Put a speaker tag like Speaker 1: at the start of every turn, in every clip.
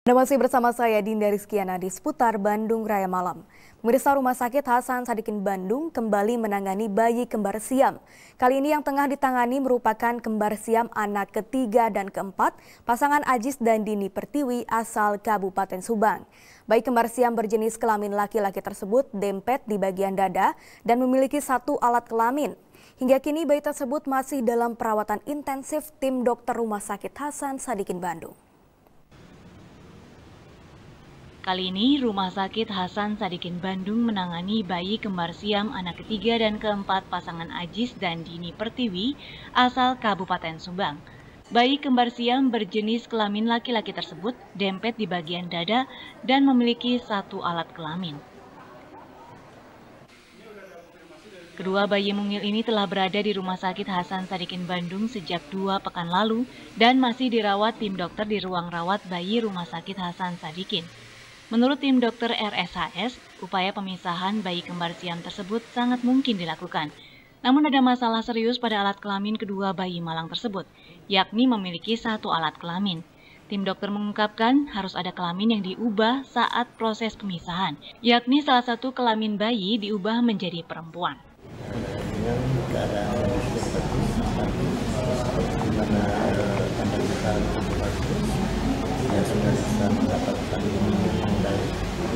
Speaker 1: Anda masih bersama saya Dinda Rizkiana di seputar Bandung Raya Malam. Pemirsa, Rumah Sakit Hasan Sadikin Bandung kembali menangani bayi kembar siam. Kali ini yang tengah ditangani merupakan kembar siam anak ketiga dan keempat pasangan Ajis dan Dini Pertiwi asal Kabupaten Subang. Bayi kembar siam berjenis kelamin laki-laki tersebut dempet di bagian dada dan memiliki satu alat kelamin. Hingga kini bayi tersebut masih dalam perawatan intensif tim dokter Rumah Sakit Hasan Sadikin Bandung.
Speaker 2: Kali ini, Rumah Sakit Hasan Sadikin Bandung menangani bayi kembar siam anak ketiga dan keempat pasangan Ajis dan Dini Pertiwi asal Kabupaten Subang. Bayi kembar siam berjenis kelamin laki-laki tersebut dempet di bagian dada dan memiliki satu alat kelamin. Kedua bayi mungil ini telah berada di Rumah Sakit Hasan Sadikin Bandung sejak 2 pekan lalu dan masih dirawat tim dokter di ruang rawat bayi Rumah Sakit Hasan Sadikin. Menurut tim dokter RSHS, upaya pemisahan bayi kembar siam tersebut sangat mungkin dilakukan. Namun ada masalah serius pada alat kelamin kedua bayi malang tersebut, yakni memiliki satu alat kelamin. Tim dokter mengungkapkan harus ada kelamin yang diubah saat proses pemisahan, yakni salah satu kelamin bayi diubah menjadi perempuan.
Speaker 3: Dengan keadaan yang sudah bisa mendapatkan yang baik.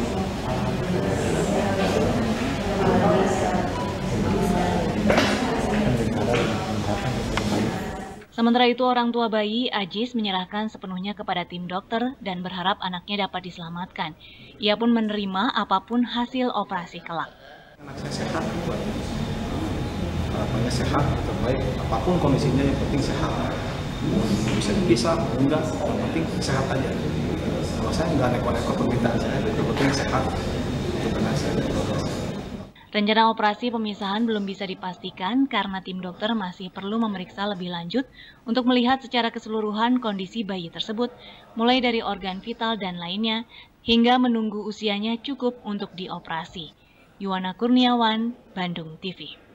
Speaker 2: Sementara itu, orang tua bayi Ajis menyerahkan sepenuhnya kepada tim dokter dan berharap anaknya dapat diselamatkan. Ia pun menerima apapun hasil operasi kelak.
Speaker 4: Anak saya sehat, harapannya sehat, terbaik, apapun kondisinya yang penting sehat. Bisa dipisah, enggak, yang penting sehat aja. Kalau saya enggak neko-neko permintaan saya, yang penting sehat. Itu benar saya.
Speaker 2: Rencana operasi pemisahan belum bisa dipastikan karena tim dokter masih perlu memeriksa lebih lanjut untuk melihat secara keseluruhan kondisi bayi tersebut, mulai dari organ vital dan lainnya, hingga menunggu usianya cukup untuk dioperasi. Yuwana Kurniawan, Bandung TV.